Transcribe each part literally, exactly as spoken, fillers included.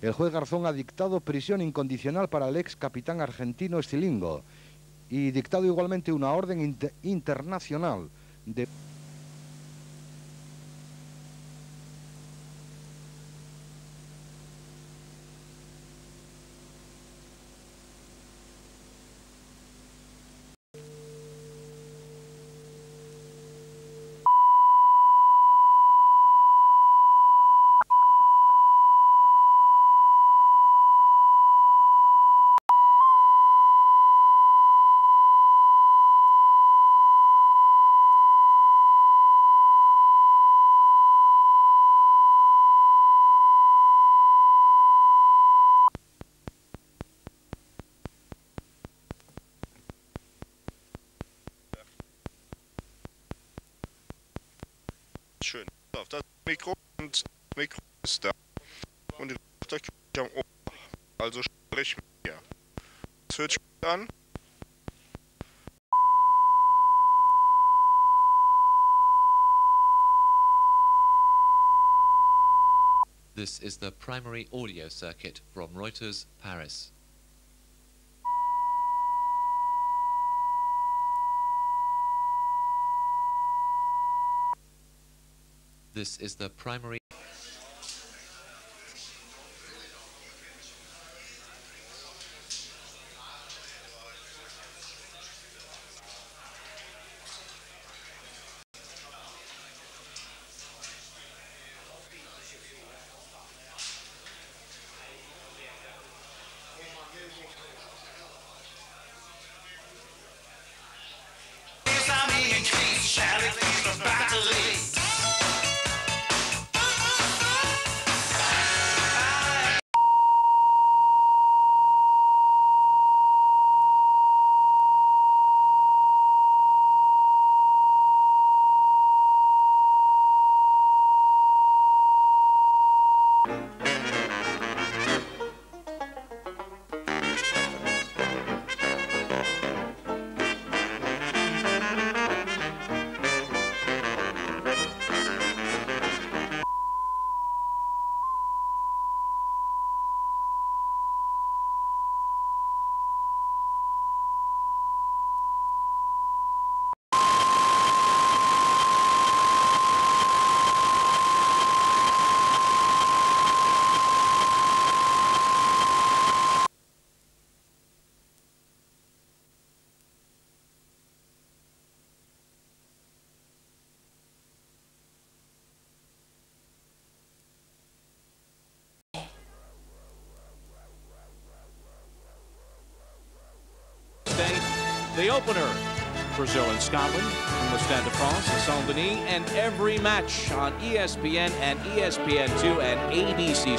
El juez Garzón ha dictado prisión incondicional para el ex capitán argentino Estilingo y dictado igualmente una orden inter internacional de... Schön. Auf das Mikro und das Mikro ist da. Und ihr macht euch am Ohr. Also sprich mit mir. Das hört sich gut an. This is the primary audio circuit from Reuters, Paris. This is the primary The opener, Brazil and Scotland, from the Stade de France, the Saint-Denis, and every match on E S P N and E S P N two and A B C.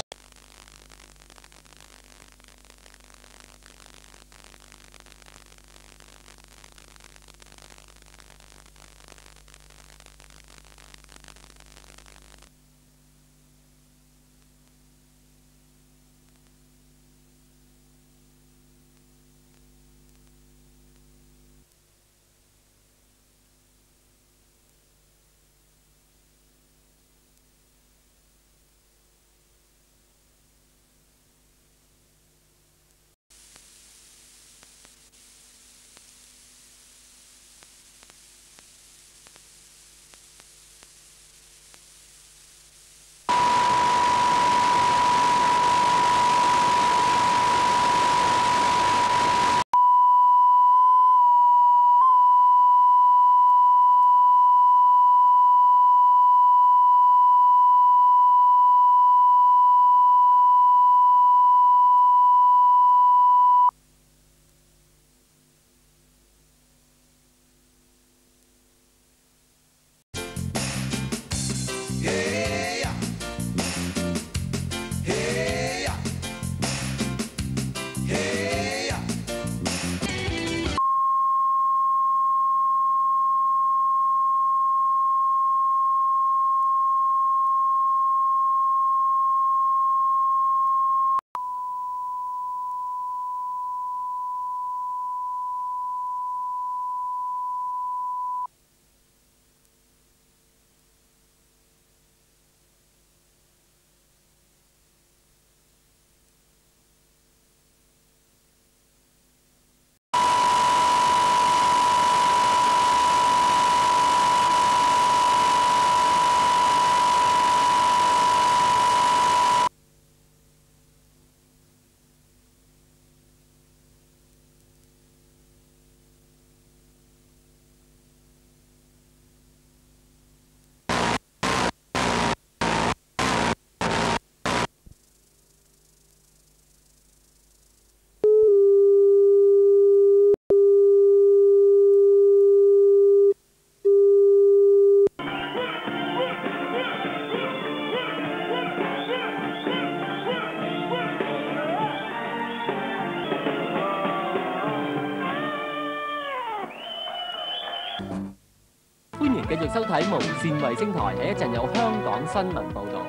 繼續收睇無線衛星台，喺一陣有香港新聞報導。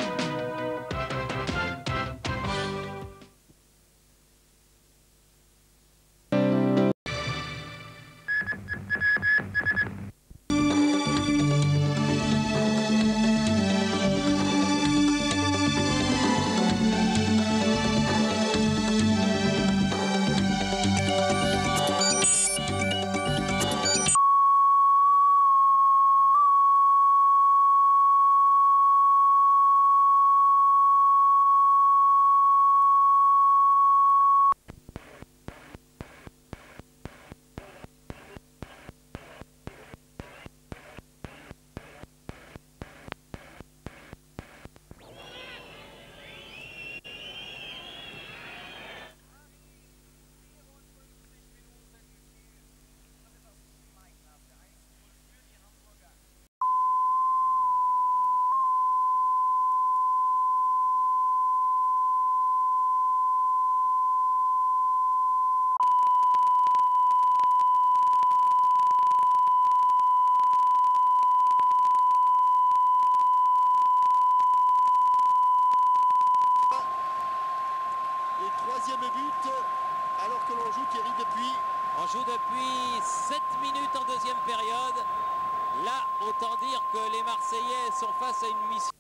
Troisième but, alors que l'on joue Thierry depuis... On joue depuis sept minutes en deuxième période. Là, autant dire que les Marseillais sont face à une mission.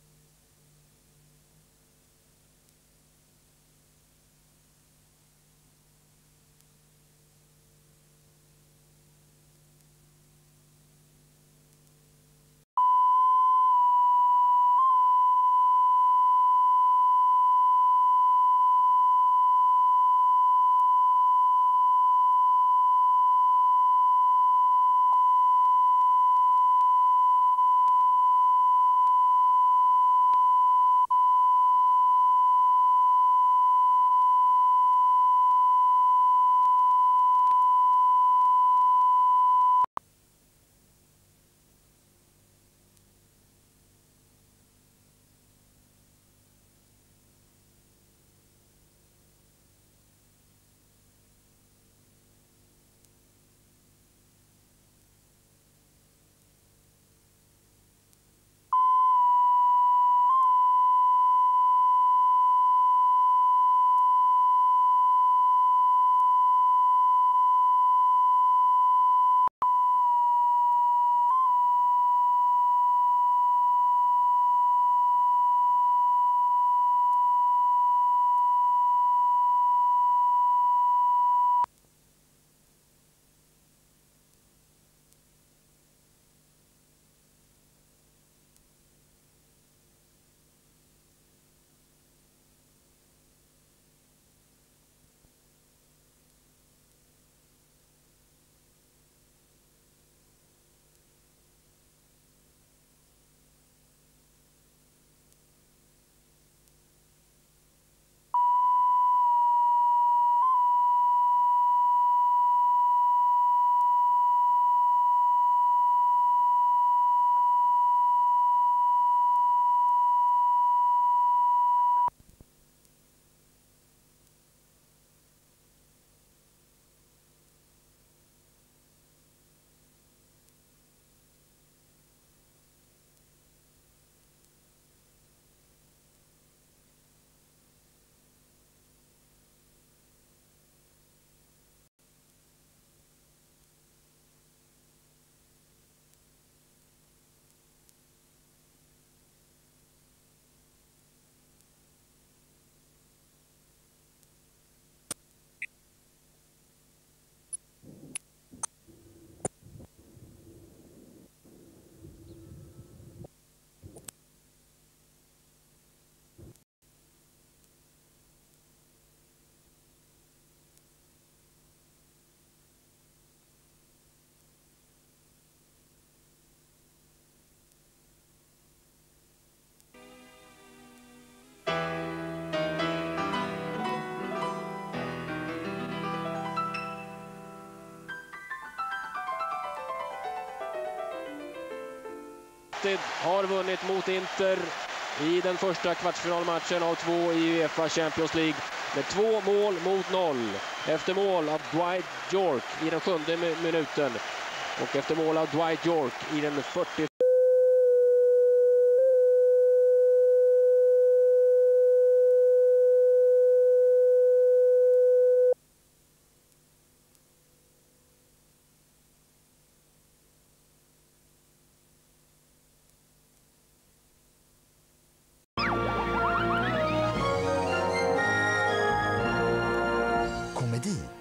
United har vunnit mot Inter i den första kvartsfinalmatchen av två i UEFA Champions League med två mål mot noll. Efter mål av Dwight Yorke i den sjunde minuten och efter mål av Dwight Yorke i den fyrtiofyra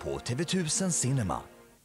på T V tusen Cinema.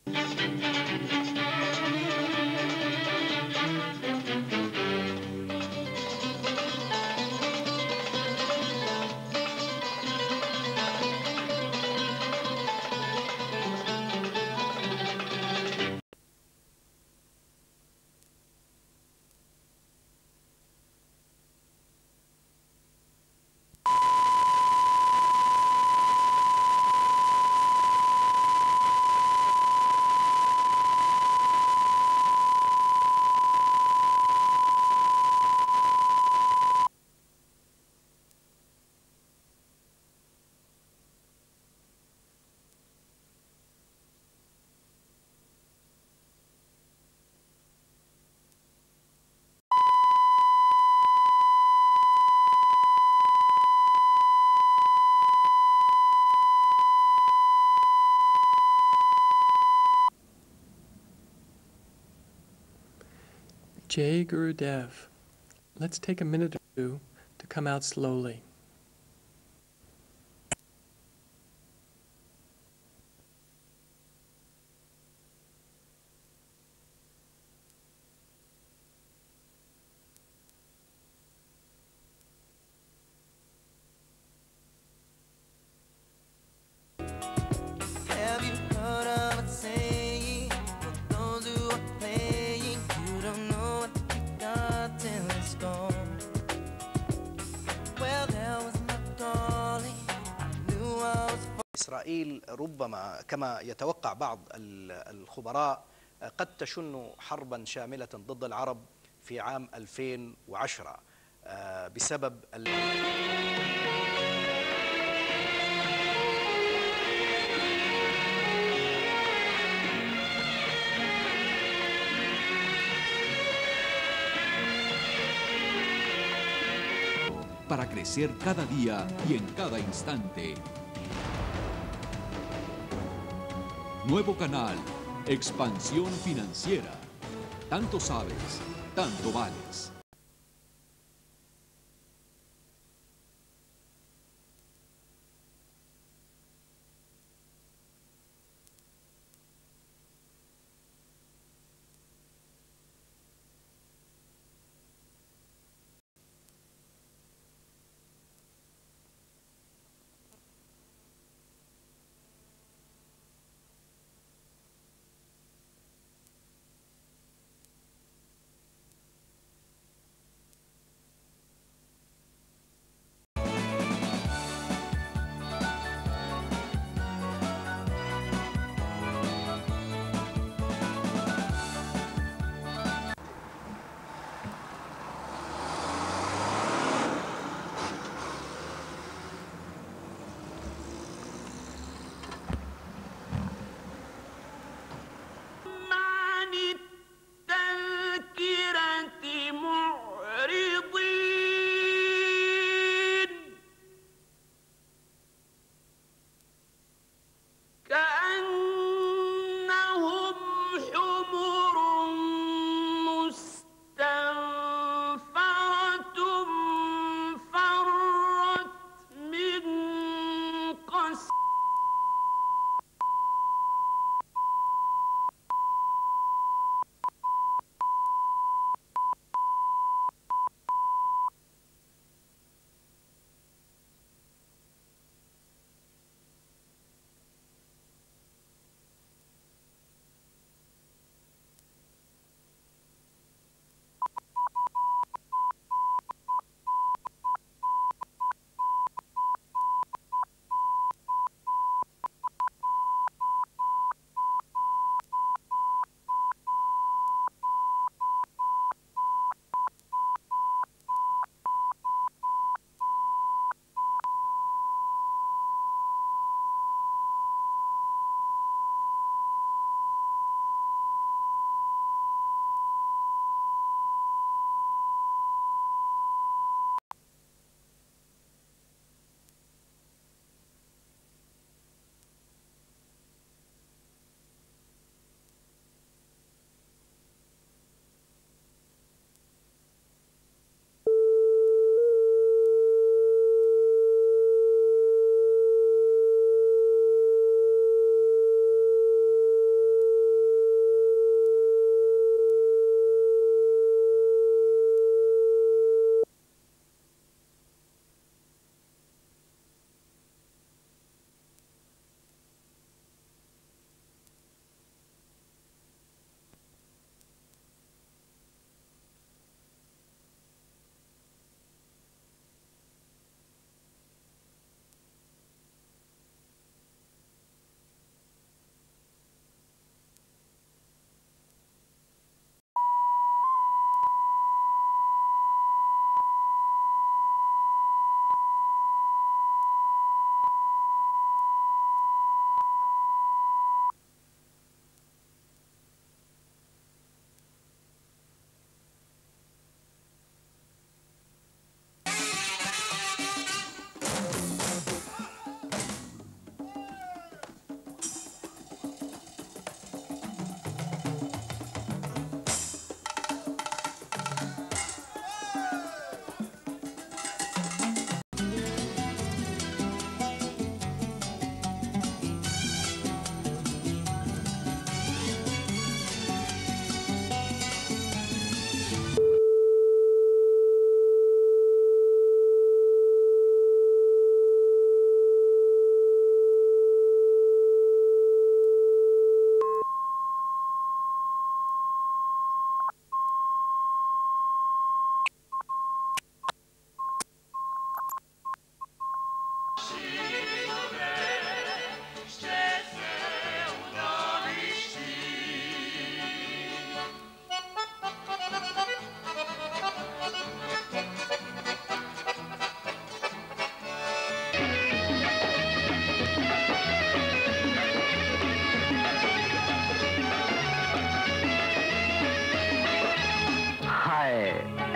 Jai Gurudev. Let's take a minute or two to come out slowly. Have you heard of a saying? For those who are playing, you don't know what you got till it's gone. Well, there was my darling. I knew I was. إسرائيل ربما كما يتوقع بعض الخبراء قد تشن حربا شاملة ضد العرب في عام ألفين وعشرة بسبب para crecer cada día y en cada instante. Nuevo canal, expansión financiera. Tanto sabes, tanto vales.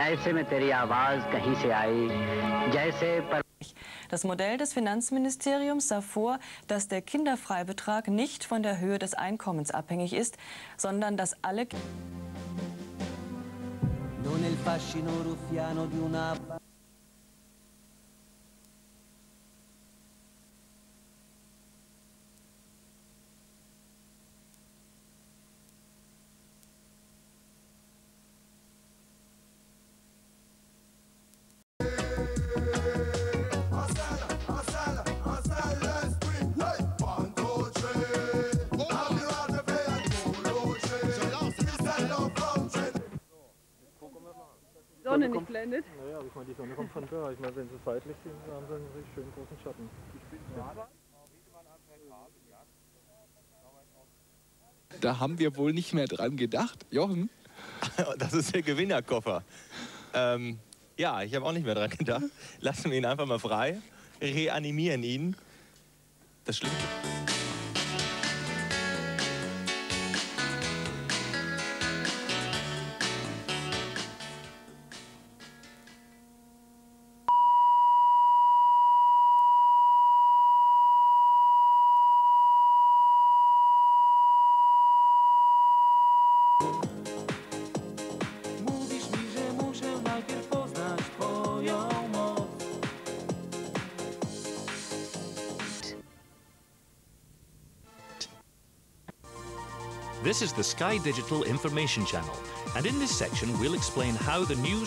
ऐसे में तेरी आवाज कहीं से आई जैसे पर Das Modell des Finanzministeriums sah vor, dass der Kinderfreibetrag nicht von der Höhe des Einkommens abhängig ist, sondern dass alle Non il fascino ruffiano di una Sonne nicht blendet. Naja, aber ich meine, die Sonne kommt von da. Ich meine, wenn sie seitlich sind, dann haben sie einen richtig schönen großen Schatten. Ja. Da haben wir wohl nicht mehr dran gedacht. Jochen? Das ist der Gewinnerkoffer. Ähm, ja, ich habe auch nicht mehr dran gedacht. Lassen wir ihn einfach mal frei, reanimieren ihn. Das Schlimme. This is the Sky Digital Information Channel, and in this section we'll explain how the news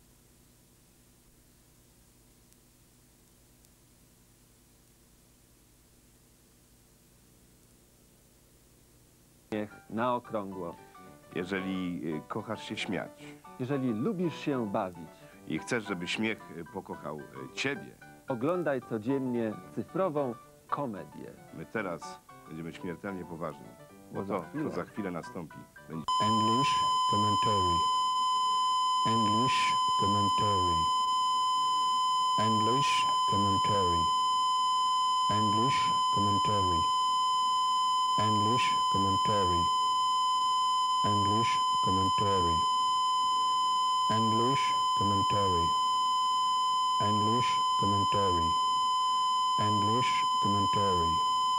na okrągło. Jeżeli kochasz się śmiać. Jeżeli lubisz się bawić. I chcesz, żeby śmiech pokochał ciebie. Oglądaj codziennie cyfrową komedię. My teraz będziemy śmiertelnie poważni. Bo to, co za chwilę nastąpi, będzie... English commentary. English commentary. English commentary. English commentary. English commentary. English commentary. English commentary. English commentary. English commentary.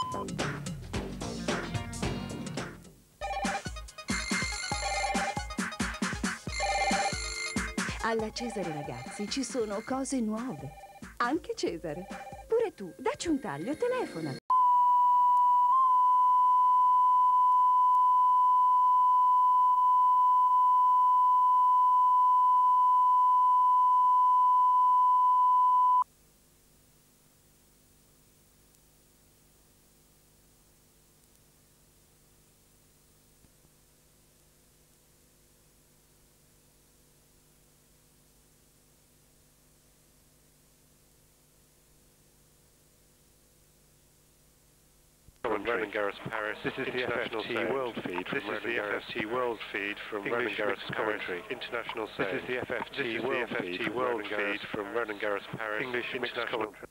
Alla Cesare ragazzi ci sono cose nuove. Anche Cesare. Pure tu, dacci un taglio, telefona. Roland Garros Paris. This is the F F T World Feed. This is the F F T World Feed from Roland Garros Commentary. International. This is the F F T World Feed from Roland Garros Paris. English International.